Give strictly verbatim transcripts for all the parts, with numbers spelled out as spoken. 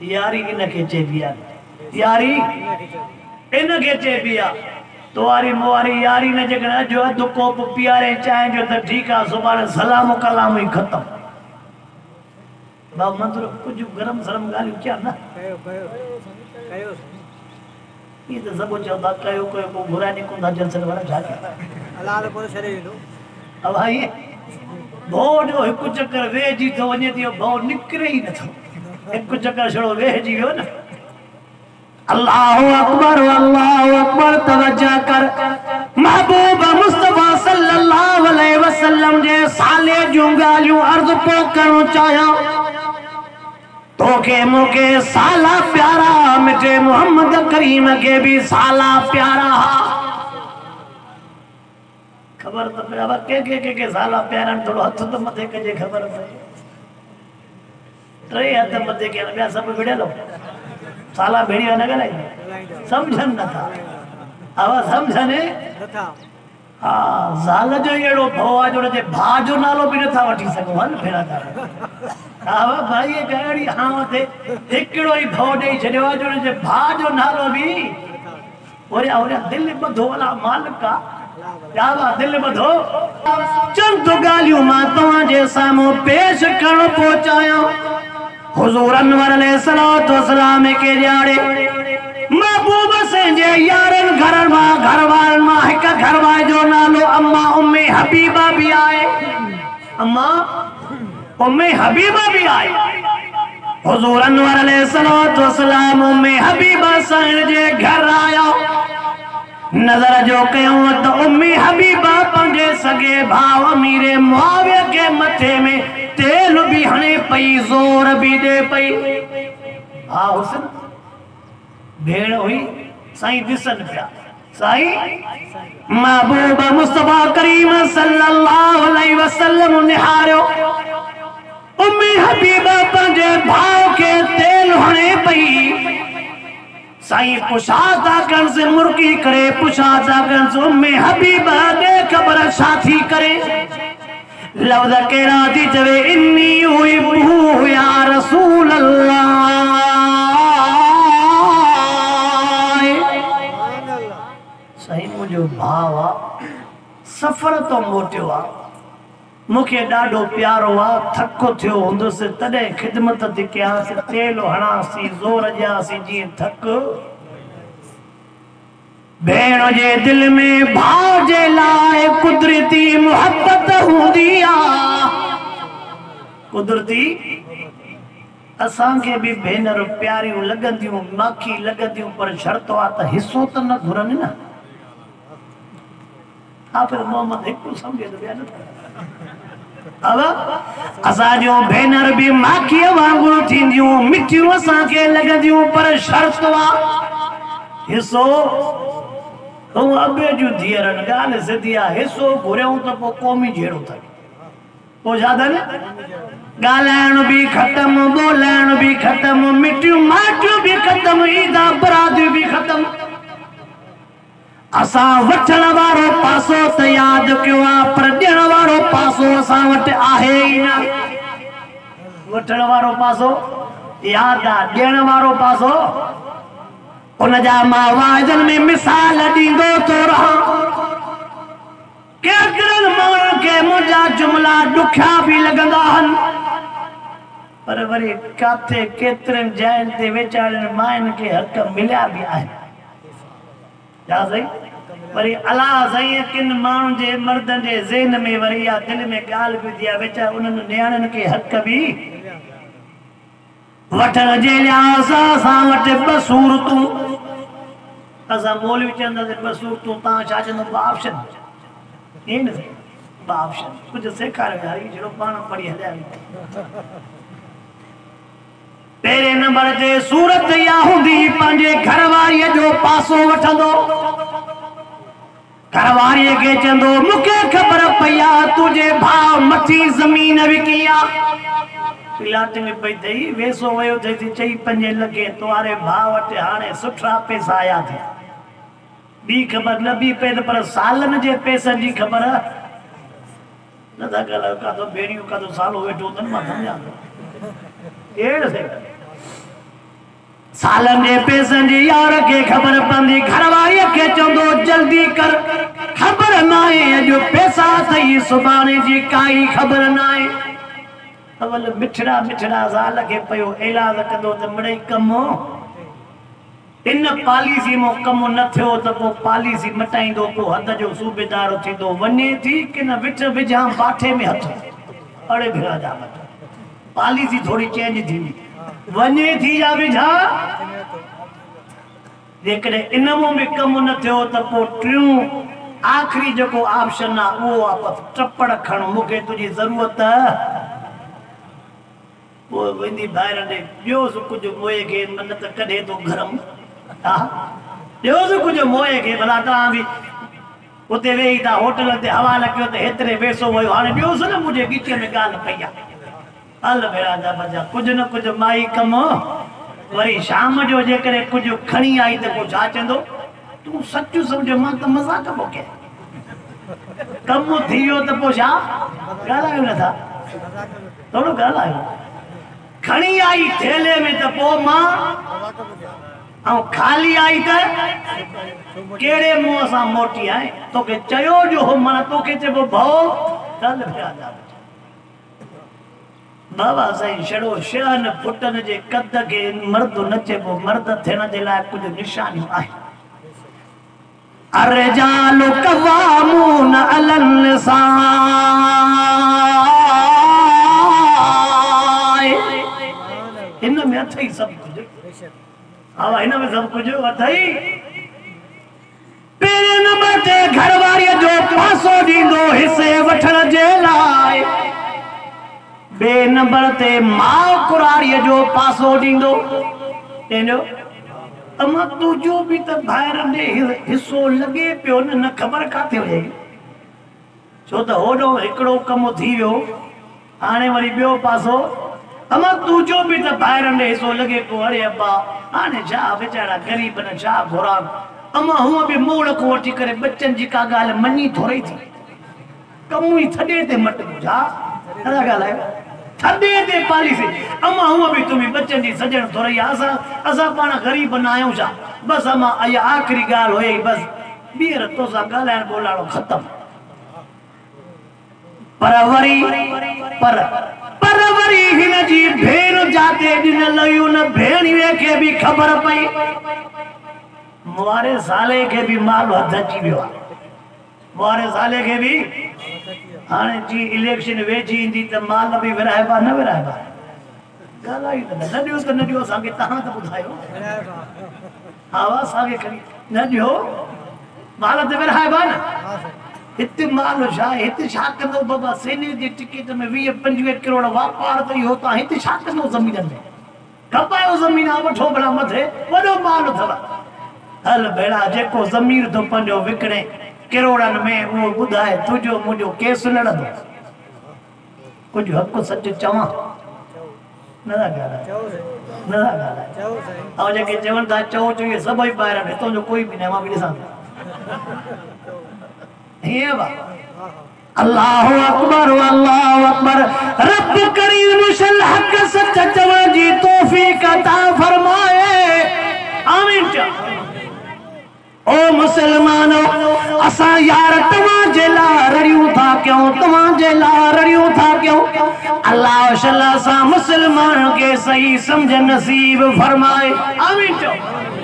यारी इनके चेबिया यारी इनके चेबिया तुम्हारी मुआरी यारी ने जगह जो दो कोप पियारे चाय जो तो ठीक है सुबह सलाम कलाम ही खत्म बाब मंत्र कुछ गरम शरम गाली क्या ना कयो कयो कयो ये तो सब चौदा कयो कयो को बुरा नहीं कुंदा जलसन वाला जाके अल्लाह को शरीर लो अब भाई भो जो एक चक्कर वे जी तो वने दियो भो निकरे ही न थो एक चक्कर छड़ो वे जी वियो ना अल्लाहु अकबर अल्लाहु अकबर तवज्जो कर महबूब मुस्तफा सल्लल्लाहु अलैहि वसल्लम जे साले जो गालियों अर्ज पो करो चाया तो के मुके साला प्यारा मिटे मोहम्मद करीम के भी साला प्यारा खबर तो पे अब के के के के साला प्यारा थोड़ो हथ तो मथे के जे खबर पई ट्रे हथ मथे के बिया सब भिड़े लो साला भेड़िया न गलाई समझन न था अब समझने नथा हां जाल जो एड़ो भवा जो जे भा जो नालो भी नथा वठी सको हल फेरा था हां भाई गाड़ी हां थे एकड़ो ही भव दे छड़वा जो जे भा जो नालो भी ओरे ओरे दिल बधो वाला मालिक का क्या बात दिल बधो चंद गालियों मा तवा जे सामो पेश करण पहुंचाया हुजूर अनवर अलैहिस्सलातु वस्सलाम के जाड़े महबूब से जे यारन घर मा घरवाल मा एक घरवा जो नालो अम्मा उम्मे हबीबा भी आए अम्मा उम्मे हबीबा भी आए हुजूर अनवर अलैहिस्सलातु वस्सलाम उम्मे हबीबा सन जे घर आया नजर जो कयो तो उम्मे हबीबा पंजे सगे भाव अमीरे मुआविया के मथे में तेल भी हने पई जोर भी दे पई हां हुसन भेड़ हुई साईं दिसन पिया साईं महबूब मुस्तफा करीम सल्लल्लाहु अलैहि वसल्लम निहारो उम्मे हबीबा पंजे भाव के तेल हने पई साईं पुछाता कन से मुर्गी करे पुछाता कन से उम्मे हबीबा दे खबर साथी करे लफ्ज़ केरा दी चवे इन्नी उहिब्बु या रसूल अल्लाह सही मुझो भावा सफर तो मोटियो आ मुखे डाडो प्यारो आ थको थियो हुंदुसि तडे खिदमत थी कयासि तेल हणासी जोर ॾियासी जीअं थक भेण जे दिल में भाव जे लाए कुदरती मोहब्बत हुंदी आ कुदरती असां के भी भेनर प्यारियों लगंदियूं माखी लगंदियूं पर शर्त आ त हिस्सो त न घुरनि न हाफिज मोहम्मद हिकु समझे तो बयान अब असां जो भेनर भी माखी वांगुरु थींदियूं मिठियूं असां के लगंदियूं पर शर्त आ हिस्सो हूं अबे जो धीअरन गाल सिधी आ हिस्सो घुरियूं त पो क़ौमी जहिड़ो थे पो ज्यादा न गालायण भी खत्म बोलायण भी खत्म मिठियूं माटियूं भी खत्म ईदा बरादियूं भी खत्म असां वठण वारो पासो त याद कयो आ पर ॾियण वारो पासो असां वटि आहे ई न वठण वारो पासो याद आ ॾियण वारो पासो उन जा मां वाइदनि में मिसाल ॾींदो थो रहां केतिरनि माण्हुनि खे मुंहिंजा जुमला ॾुखिया बि लॻंदा आहिनि पर वरी काथे केतिरनि जाइनि ते वीचारनि माइनि खे हक़ मिलिया बि आहिनि छा सही वरी अला साईं किन माण्हुनि जे मर्दनि जे ज़हन में वरी या दिल में ॻाल्हि बि थी आहे वीचार उन्हनि नियाणियुनि खे हक़ बि वठण जे लिहाज़ असां वटि ॿ सूरतूं असां मौलवी चवंदासीं ॿ सूरतूं तव्हां छा चवंदो ॿ ऑप्शन ईअं न ॿ ऑप्शन कुझु सेखारियो यार जहिड़ो पाण पढ़ी हलिया पहिरें नंबर ते सूरत इहा हूंदी पंहिंजे घरवारीअ जो पासो वठंदो घरवारीअ खे चवंदो मूंखे ख़बर पई आहे तुंहिंजे भाउ मथी ज़मीन विकी आहे प्लाट में पई अथई वेसो वियो अथई चई पंजे लॻे तुंहिंजे भाउ वटि हाणे सुठा पैसा आया अथई ॿी ख़बर न बि पए त पर सालनि जे पैसनि जी ख़बर नथा ॻाल्हायो काथो भेड़ियूं काथो सालो वेठो अथनि मां सम्झां थो अहिड़ो थिए सालन जे पैसनि जी यार के खबर पवंदी घरवारी के चंदो जल्दी कर खबर नाए अॼु पैसा थई सुभाणे जी काई खबर नाए अवल मिठड़ा मिठड़ा ज़ाल के पयो इलाज कंदो त मिड़ई कमो इन पॉलिसी मो कम न थियो त पो पॉलिसी मटाईंदो पो हद जो सूबेदार थींदो वने थी कि न विच विझां बाठे में हथ अड़े भेड़ा जा मत पॉलिसी थोड़ी चेंज थींदी वने थी जा विझा जेकॾहिं इन मो भी कम न थियो त पो टियों आखिरी जो ऑप्शन आ वो आप टपड़ खण मुके तुझी जरूरत वो वेंदी बाहर ने बियो सु कुछ मोए के मन त कढे तो गरम हां बियो सु कुछ मोए के भला ता भी उते वेई ता होटल ते हवाला कयो त हेतरे पैसो वयो हाने बियो सु न मुझे गीचे में गाल पईया हल बेड़ा जा बजा कुछ न कुछ माई कम वरी शाम जो जे करे कुछ खणी आई त को छा चंदो तू सच्चो समझ मां त मजाक मोके कम थियो त पो छा गालायो न था थोड़ो गालायो खणी आई थेले में त पो मां औ खाली आई त केड़े मुंह सा मोटी आए तोके चयो जो मन तोके चबो भव चल भेड़ा जा बाबा साईं छड़ो शहन फुटन जे कद के मर्द न चबो मर्द थियण जे लाइ कुछ निशानियूं आहिनि अर्रिजालु क़व्वामून अलल निसा इन में अथई सब कुछ हा इन में सब कुछ अथई पहिरें नंबर ते घरवारी जो पासो दींदो हिस्से वठण जे लाइ बे नंबर ते मां कुरारी जो पासो दींदो तेनो अमा तुझो भी त बाहर ने हिस्सो लगे पियो न न खबर काथे हुई छो त होडो एकड़ो कम थी वियो हाने वरी बियो पासो अमा तुझो भी त बाहर ने हिस्सो लगे पियो अरे अब्बा हाने छा बेचारा गरीब न छा घोरा अमा हुआ भी मोड़ को वठी करे बच्चन जी का गाल मनी थोड़ी थी कम ही थडे ते मट बुझा अदा गाल है थडे ते पॉलिसी अमा हुआ भी तुम्ही बच्चन जी सजण थोड़ी आसा असा पाण गरीब न आयो छा बस अमा आया आखिरी गाल होई बस बीर तो सा गालाण बोलाणो खत्म परवरी पर परवरी हिन जी भेण जाते दिन लयो न भेणीअ के भी खबर पई मोरे साले के भी माल हथ अची वियो मोरे साले के भी हाने जी इलेक्शन वेची इंदी त माल भी विरायबा न विरायबा गालाई न न दियो त न दियो संगे तहां त बुधायो हावा सागे खरी न दियो माल त विरायबा न इते माल छा इते छा कंदो बाबा सेने जी टिकट में वीह पंजवीह करोड़ वापार तो हो ता इते छा कंदो जमीन में कपायो जमीन वठो भला मथे वडो माल थवा हल बेड़ा जेको जमीन तो पंजो विकणे करोड़न में वो बुधाए तुझो मुझो केस लड़दो कुछ हक सच चवा नदा गाला नदा गाला और जेके चवन था चो चो ये सब ही बाहर है तो जो कोई भी नहीं वहां भी सा हे बा अल्लाह अकबर अल्लाह अकबर रब करीम शल हक सच चवा जी तौफीक अता फरमाए आमीन चा ओ मुसलमानो असा यार तवा जेला रड़ियो था क्यों तवा जेला रड़ियो था क्यों अल्लाह शल्ला सा मुसलमान के सही समझ नसीब फरमाए आमीन चो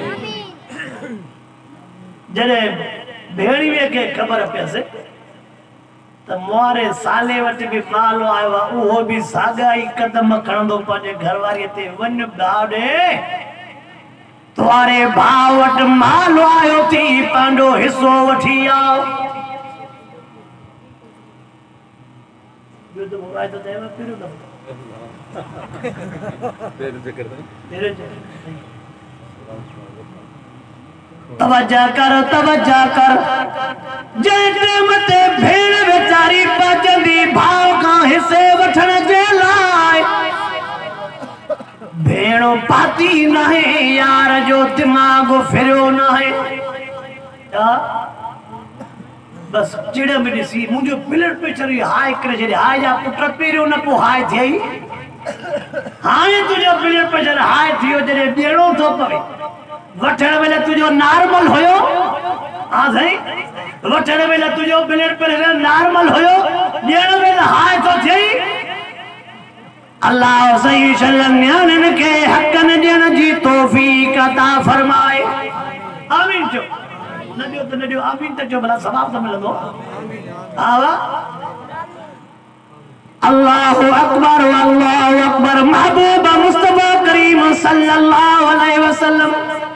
जरे भेड़ी में के खबर पैसे त मोरे साले वट भी माल आयो वो भी सागाई कदम खणंदो पंहिंजे घरवारी ते वन बाड़े तुम्हारे भाव वट माल आयो थी पांडो हिस्सो वठी आओ जो तो आए तो देवा फिर दो तेरे जिक्र तेरे तवज्जा कर तवज्जा कर जे मते भेड़ बेचारी पजंदी भाव का हिस्से वठण जे लाइ भेड़ो पाती नहीं यार जो दिमाग फिरो नहीं बस चिड़ में सी मुझे ब्लड प्रेशर हाई करे जे हाई जा पुट पेरो न पो हाई थई हाणे तुझो ब्लड प्रेशर हाई थियो जॾहिं ॾियणो थो पवे वठण वेले तुझो नॉर्मल हुयो हां साईं वठण वेले तुझो ब्लड प्रेशर नॉर्मल हुयो ॾियण वेले हाई थो थिए अल्लाह सही शलन्यान के हक़न ॾियण जी तौफीक अता फरमाए आमीन चो न ॾियो त न ॾियो आमीन त चो भला सवाब त मिलंदो हा अल्लाहु अकबर अल्लाहु अकबर महबूब मुस्तफा करीम सल्लल्लाहु अलैहि वसल्लम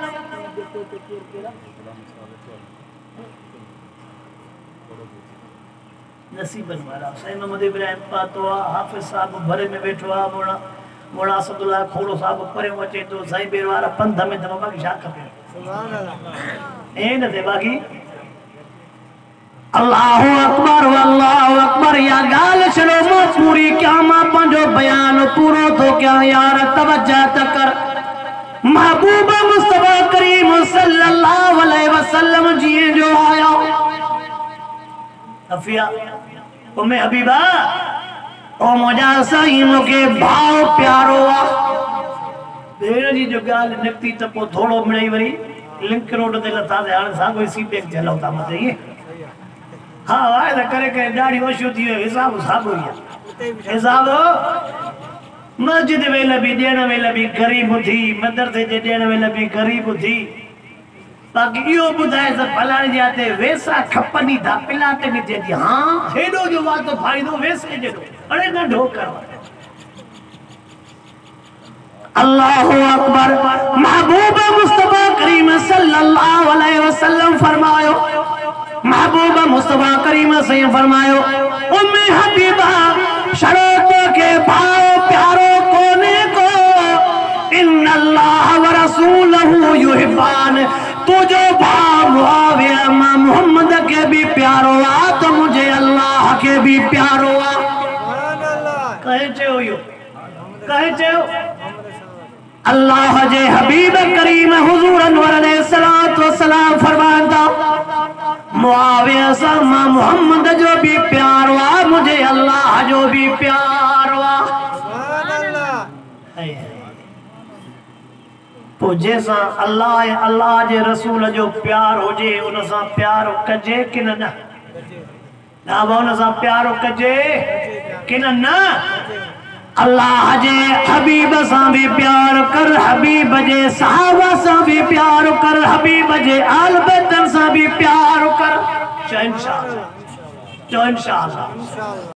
नसीबन वाला सही मोहम्मद इब्राहिम पातवा हाफिज साहब भरे में बैठो आ मोड़ा मोड़ा असदुल्लाह खोड़ो साहब परे अचे तो साईं बेर वाला पंध में त बाकी छा खपे सुभान अल्लाह ए न दे बाकी अल्लाहु अकबर अल्लाहु अकबर या गाल छड़ो मो पूरी क्या मां पंजो बयान पूरो तो क्या यार तवज्जो त कर महबूब मुस्तफा करीम सल्लल्लाहु अलैहि वसल्लम जी जो आया अफिया उम्मे हबीबा ओ मुजा साईं मुके भाव प्यारो आ भेण जी जो गाल निकती त पो थोड़ो मिड़ई वरी लिंक रोड ते लथा ते हाणे सागो सी बैग चलो ता मते ये हाँ वायदा करे के दाढ़ी वशो थी हिसाब सागो ही हिसाब मस्जिद वेले भी ॾियण वेले भी गरीब थी मदरसे जे ॾियण वेले भी गरीब थी बाकी इहो ॿुधाए त फलाणे जे हथे वैसा खपनी था पिलाट में जे हाँ हेॾो जो वातो फ़ाइदो वैसे जेॾो अड़े नंढो कर अल्लाहु अकबर महबूब मुस्तफा करीम सल्लल्लाहु अलैहि वसल्लम फरमायो महबूब मुस्तफा करीम से फरमायो उम्मे हबीबा शरत के भाव प्यारो कोने को इन्नल्लाह व रसूलहु युहिब्बान तुझो भाव मुआविया मोहम्मद के भी प्यारो आ तो मुझे अल्लाह के भी प्यारो आ सुभान अल्लाह कहे चयो यो कहे चयो अल्लाह जे हबीब करीम हुजूर अनवर अलैहिस्सलातु वस्सलाम फरमाता मुआविया सा मोहम्मद जो भी प्यार हुआ मुझे अल्लाह जो भी प्यार हुआ सुभान अल्लाह तो जैसा अल्लाह अल्लाह जे रसूल जो प्यार हो जे उन सा प्यार कजे कि न ना उन सा प्यार कजे कि न अल्लाह जे हबीब सा भी प्यार कर हबीब जे सहाबा सा भी प्यार कर हबीब जे आल बैत सा भी प्यार कर इंशाअल्लाह इंशाअल्लाह